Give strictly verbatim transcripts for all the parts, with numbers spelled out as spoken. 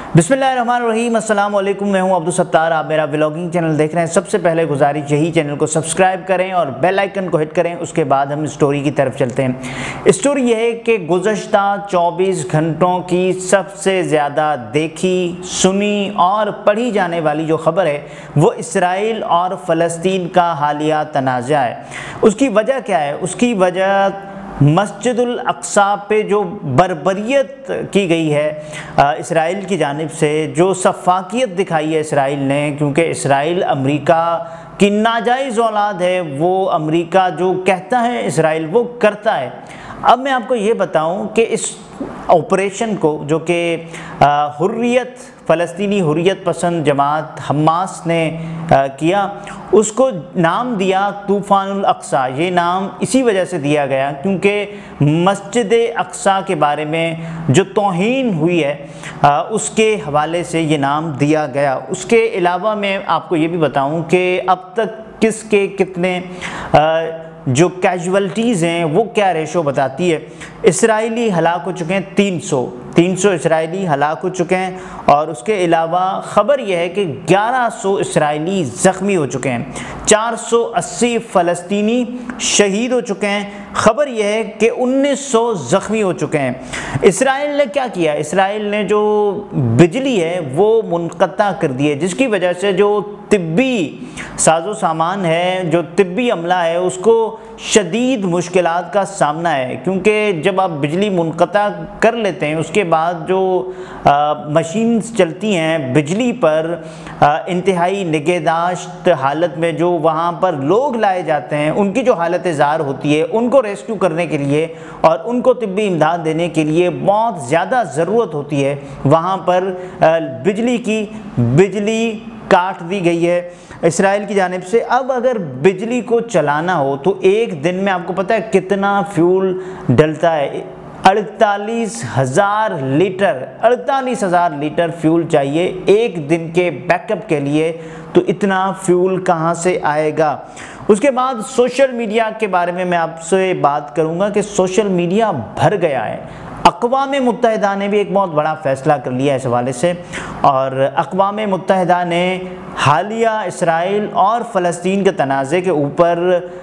बिस्मिल्लाहिर्रहमानिर्रहीम, अस्सलाम वालेकुम। मैं हूं अब्दुल सत्तार, आप मेरा व्लॉगिंग चैनल देख रहे हैं। सबसे पहले गुजारिश यही, चैनल को सब्सक्राइब करें और बेल आइकन को हिट करें। उसके बाद हम स्टोरी की तरफ चलते हैं। स्टोरी यह है कि गुज़श्ता चौबीस घंटों की सबसे ज़्यादा देखी, सुनी और पढ़ी जाने वाली जो ख़बर है वो इसराइल और फ़लस्तीन का हालिया तनाज़ा है। उसकी वजह क्या है? उसकी वजह मस्जिदुल अक्सा पे जो बर्बरियत की गई है इसराइल की जानिब से, जो सफाकियत दिखाई है इसराइल ने, क्योंकि इसराइल अमेरिका की नाजायज़ औलाद है। वो अमेरिका जो कहता है इसराइल वो करता है। अब मैं आपको ये बताऊं कि इस ऑपरेशन को, जो कि हुर्रियत फ़लस्तीनी हुर्रियत पसंद जमात हमास ने आ, किया, उसको नाम दिया तूफ़ानुल अक्सा। ये नाम इसी वजह से दिया गया क्योंकि मस्जिद अक्सा के बारे में जो तौहीन हुई है आ, उसके हवाले से ये नाम दिया गया। उसके अलावा मैं आपको ये भी बताऊं कि अब तक किसके कितने आ, जो कैजुअल्टीज़ हैं वो क्या रेशो बताती है। इसराइली हलाक हो चुके हैं तीन सौ तीन सौ इसराइली हलाक हो चुके हैं, और उसके अलावा ख़बर यह है कि ग्यारह सौ इसराइली ज़ख्मी हो चुके हैं, चार सौ अस्सी फ़लस्तीनी शहीद हो चुके हैं। ख़बर यह है कि उन्नीस सौ ज़ख्मी हो चुके हैं। इसराइल ने क्या किया? इसराइल ने जो बिजली है वो मुनक़ता कर दी है, जिसकी वजह से जो तिब्बी साजो सामान है, जो तिब्बी अमला है, उसको शदीद मुश्किलात का सामना है। क्योंकि जब आप बिजली मुनक़ता कर लेते हैं उसके बाद जो मशीन्स चलती हैं बिजली पर, इंतहाई निगहदाश्त हालत में जो वहाँ पर लोग लाए जाते हैं, उनकी जो हालत ज़ार होती है, उनको रेस्क्यू करने के लिए और उनको तिब्बी इमदाद देने के लिए बहुत ज़्यादा ज़रूरत होती है। वहाँ पर बिजली की बिजली काट दी गई है इसराइल की जानिब से। अब अगर बिजली को चलाना हो तो एक दिन में आपको पता है कितना फ्यूल डलता है? अड़तालीस हज़ार लीटर अड़तालीस हज़ार लीटर फ्यूल चाहिए एक दिन के बैकअप के लिए। तो इतना फ्यूल कहाँ से आएगा? उसके बाद सोशल मीडिया के बारे में मैं आपसे बात करूँगा कि सोशल मीडिया भर गया है। अक़वाम मुत्तहिदा ने भी एक बहुत बड़ा फ़ैसला कर लिया इस हवाले से, और अक़वाम मुत्तहिदा ने हालिया इसराइल और फ़लस्तीन के तनाज़े के ऊपर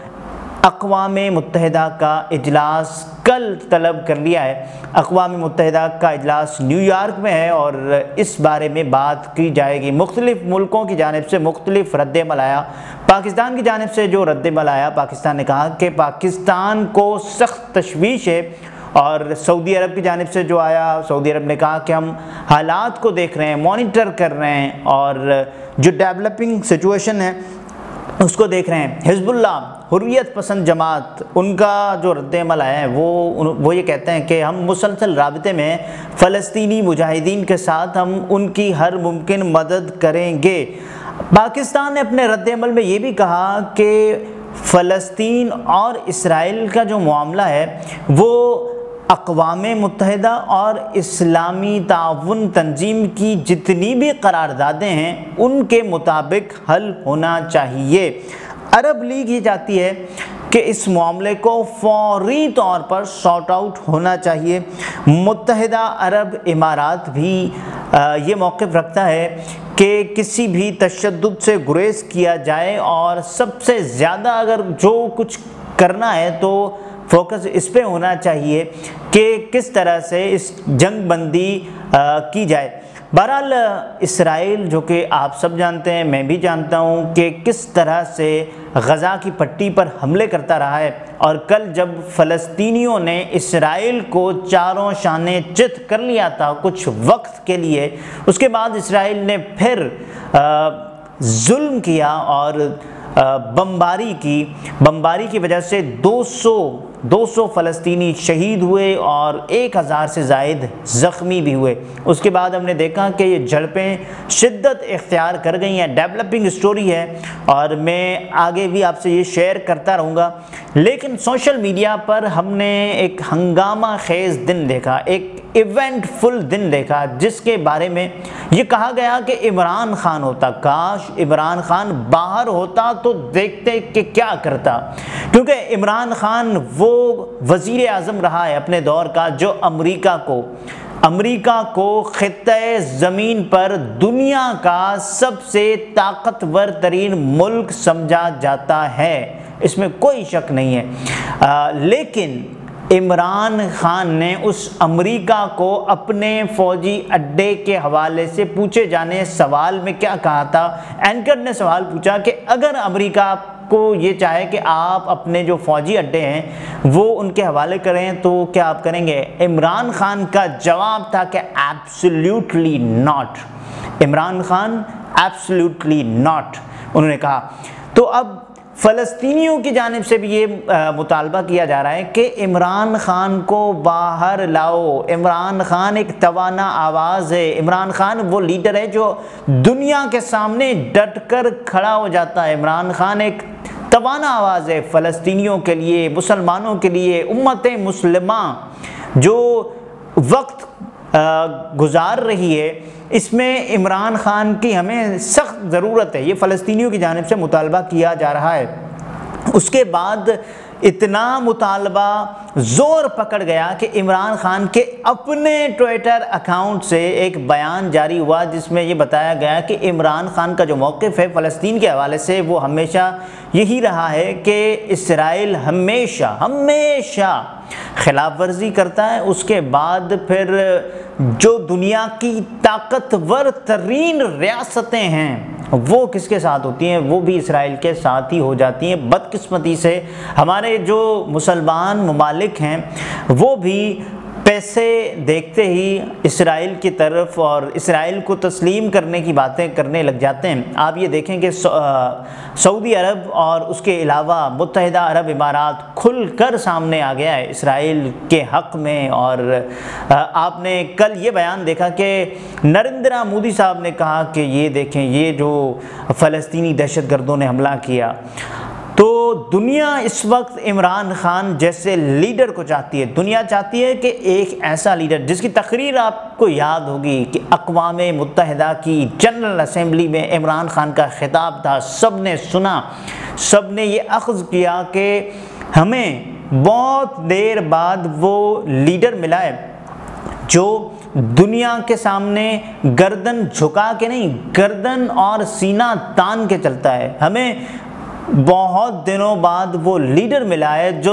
अक़वाम मुत्तहिदा का इजलास कल तलब कर लिया है। अक़वाम मुत्तहिदा का इजलास न्यूयॉर्क में है और इस बारे में बात की जाएगी। मुख्तलिफ़ मुल्कों की जानिब से मुख्तलिफ़ रद्द-ए-अमल आया। पाकिस्तान की जानिब से जो रद्द-ए-अमल आया, पाकिस्तान ने कहा कि पाकिस्तान को सख्त तशवीश है, और सऊदी अरब की जानिब से जो आया, सऊदी अरब ने कहा कि हम हालात को देख रहे हैं, मॉनिटर कर रहे हैं और जो डेवलपिंग सिचुएशन है उसको देख रहे हैं। हिज़्बुल्लाह हुर्रियत पसंद जमात, उनका जो रद्द-ए-अमल आया है वो वो ये कहते हैं कि हम मुसलसल राबते में फ़लस्तीनी मुजाहिदीन के साथ हम उनकी हर मुमकिन मदद करेंगे। पाकिस्तान ने अपने रद्द-ए-अमल में ये भी कहा कि फ़लस्तीन और इसराइल का जो मामला है वो अक़वाम मुत्तहिदा और इस्लामी ताउन तंजीम की जितनी भी करारदादें हैं उनके मुताबिक हल होना चाहिए। अरब लीग ये चाहती है कि इस मामले को फौरी तौर पर सॉर्ट आउट होना चाहिए। मुत्तहिदा अरब इमारात भी आ, ये मौक़िफ़ रखता है कि किसी भी तशद्दुद से गुरेज़ किया जाए, और सबसे ज़्यादा अगर जो कुछ करना है तो फोकस इस पे होना चाहिए कि किस तरह से इस जंग बंदी की जाए। बहरहाल इसराइल, जो कि आप सब जानते हैं, मैं भी जानता हूँ कि किस तरह से गज़ा की पट्टी पर हमले करता रहा है, और कल जब फ़लस्तीनियों ने इसराइल को चारों शाने चित कर लिया था कुछ वक्त के लिए, उसके बाद इसराइल ने फिर जुल्म किया और बमबारी की। बमबारी की वजह से दो सौ फ़लस्तीनी शहीद हुए और एक हज़ार से ज़ायद ज़ख्मी भी हुए। उसके बाद हमने देखा कि ये झड़पें शिद्दत इख्तियार कर गई हैं। डेवलपिंग स्टोरी है और मैं आगे भी आपसे ये शेयर करता रहूँगा। लेकिन सोशल मीडिया पर हमने एक हंगामा खेज़ दिन देखा, एक इवेंटफुल दिन देखा, जिसके बारे में ये कहा गया कि इमरान खान होता, काश इमरान खान बाहर होता तो देखते कि क्या करता। क्योंकि इमरान खान वो वज़ीर आज़म रहा है अपने दौर का जो अमेरिका को امریکہ کو خطۂ زمین پر دنیا کا سب سے طاقتور ترین ملک سمجھا جاتا ہے، اس میں کوئی شک نہیں ہے۔ آ, لیکن عمران خان نے اس امریکہ کو اپنے فوجی اڈے کے حوالے سے پوچھے جانے سوال میں کیا کہا تھا؟ اینکر نے سوال پوچھا کہ اگر امریکہ کو یہ چاہے کہ آپ اپنے جو فوجی اڈے ہیں وہ ان کے حوالے کریں تو کیا آپ کریں گے؟ عمران خان کا جواب تھا کہ absolutely not. Imran Khan absolutely not انہوں نے کہا۔ تو اب فلسطینیوں کی جانب سے بھی یہ مطالبہ کیا جا رہا ہے کہ عمران خان کو باہر لاؤ۔ عمران خان ایک توانا آواز ہے، عمران خان وہ لیڈر ہے جو دنیا کے سامنے ڈٹ کر کھڑا ہو جاتا ہے۔ عمران خان ایک توانا آواز ہے فلسطینیوں کے لیے، مسلمانوں کے لیے، امت مسلمہ جو وقت گزار رہی ہے، اس میں عمران خان کی ہمیں سخت ضرورت ہے۔ یہ فلسطینیوں کی جانب سے مطالبہ کیا جا رہا ہے۔ اس کے بعد اتنا مطالبہ زور پکڑ گیا کہ عمران خان کے اپنے ٹویٹر اکاؤنٹ سے ایک بیان جاری ہوا جس میں یہ بتایا گیا کہ عمران خان کا جو موقف ہے فلسطین کے حوالے سے وہ ہمیشہ یہی رہا ہے کہ اسرائیل ہمیشہ ہمیشہ خلاف ورزی کرتا ہے، اس کے بعد پھر جو دنیا کی طاقتور ترین ریاستیں ہیں وہ کس کے ساتھ ہوتی ہیں؟ وہ بھی اسرائیل کے ساتھ ہی ہو جاتی ہیں۔ بدقسمتی سے ہمارے جو مسلمان ممالک ہیں وہ بھی پیسے دیکھتے ہی اسرائیل کی طرف اور اسرائیل کو تسلیم کرنے کی باتیں کرنے لگ جاتے ہیں۔ آپ یہ دیکھیں کہ سعودی عرب اور اس کے علاوہ متحدہ عرب امارات کھل کر سامنے آ گیا ہے اسرائیل کے حق میں، اور آپ نے کل یہ بیان دیکھا کہ نریندرا مودی صاحب نے کہا کہ یہ دیکھیں یہ جو فلسطینی دہشت گردوں نے حملہ کیا۔ تو دنیا اس وقت عمران خان جیسے لیڈر کو چاہتی ہے۔ دنیا چاہتی ہے کہ ایک ایسا لیڈر جس کی تقریر آپ کو یاد ہوگی کہ اقوام متحدہ کی جنرل اسمبلی میں عمران خان کا خطاب تھا، سب نے سنا، سب نے یہ اخذ کیا کہ ہمیں بہت دیر بعد وہ لیڈر ملا ہے جو دنیا کے سامنے گردن جھکا کے نہیں، گردن اور سینہ تان کے چلتا ہے۔ ہمیں بہت دنوں بعد وہ لیڈر ملا ہے جو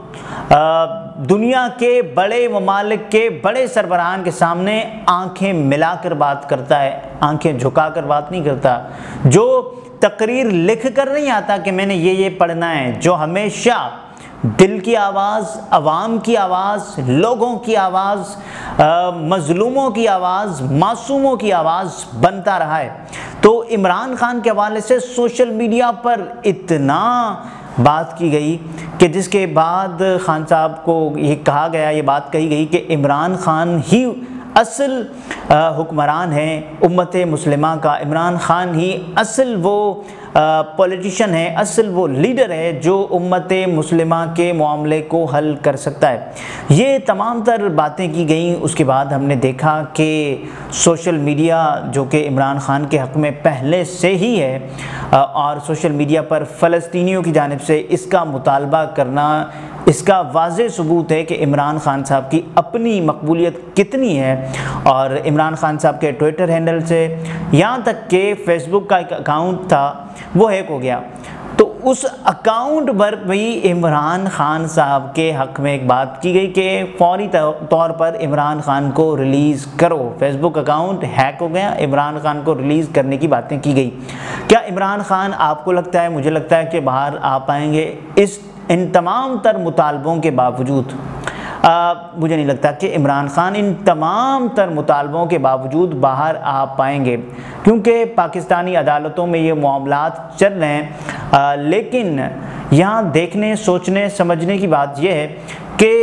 دنیا کے بڑے ممالک کے بڑے سربراہان کے سامنے آنکھیں ملا کر بات کرتا ہے، آنکھیں جھکا کر بات نہیں کرتا، جو تقریر لکھ کر نہیں آتا کہ میں نے یہ یہ پڑھنا ہے، جو ہمیشہ دل کی آواز، عوام کی آواز، لوگوں کی آواز، مظلوموں کی آواز، معصوموں کی آواز بنتا رہا ہے۔ تو عمران خان کے حوالے سے سوشل میڈیا پر اتنا بات کی گئی کہ جس کے بعد خان صاحب کو یہ کہا گیا، یہ بات کہی گئی کہ عمران خان ہی اصل حکمران ہیں امت مسلمہ کا، عمران خان ہی اصل وہ پولیٹیشن ہے، اصل وہ لیڈر ہے جو امت مسلمہ کے معاملے کو حل کر سکتا ہے۔ یہ تمام تر باتیں کی گئیں۔ اس کے بعد ہم نے دیکھا کہ سوشل میڈیا جو کہ عمران خان کے حق میں پہلے سے ہی ہے، اور سوشل میڈیا پر فلسطینیوں کی جانب سے اس کا مطالبہ کرنا اس کا واضح ثبوت ہے کہ عمران خان صاحب کی اپنی مقبولیت کتنی ہے۔ اور عمران خان صاحب کے ٹویٹر ہینڈل سے یہاں تک کہ فیس بک کا ایک اکاؤنٹ تھا وہ ہیک ہو گیا، تو اس اکاؤنٹ پر بھی عمران خان صاحب کے حق میں ایک بات کی گئی کہ فوری طور پر عمران خان کو ریلیز کرو۔ فیس بک اکاؤنٹ ہیک ہو گیا، عمران خان کو ریلیز کرنے کی باتیں کی گئی۔ کیا عمران خان آپ کو لگتا ہے، مجھے لگتا ہے کہ باہر آ پائیں گے اس ان تمام تر مطالبوں کے باوجود؟ آ, مجھے نہیں لگتا کہ عمران خان ان تمام تر مطالبوں کے باوجود باہر آ پائیں گے، کیونکہ پاکستانی عدالتوں میں یہ معاملات چل رہے ہیں۔ آ, لیکن یہاں دیکھنے، سوچنے، سمجھنے کی بات یہ ہے کہ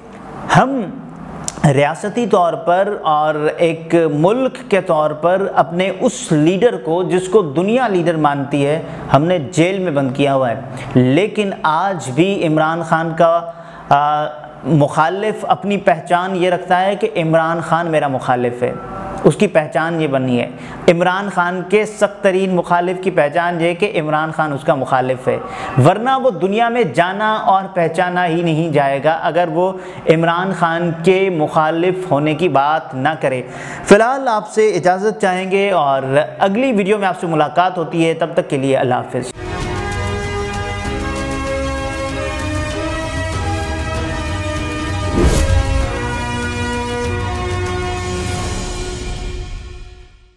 ہم ریاستی طور پر اور ایک ملک کے طور پر اپنے اس لیڈر کو جس کو دنیا لیڈر مانتی ہے ہم نے جیل میں بند کیا ہوا ہے، لیکن آج بھی عمران خان کا آ, مخالف اپنی پہچان یہ رکھتا ہے کہ عمران خان میرا مخالف ہے۔ اس کی پہچان یہ بنی ہے۔ عمران خان کے سخت ترین مخالف کی پہچان یہ ہے کہ عمران خان اس کا مخالف ہے، ورنہ وہ دنیا میں جانا اور پہچانا ہی نہیں جائے گا اگر وہ عمران خان کے مخالف ہونے کی بات نہ کرے۔ فی الحال آپ سے اجازت چاہیں گے اور اگلی ویڈیو میں آپ سے ملاقات ہوتی ہے، تب تک کے لیے اللہ حافظ۔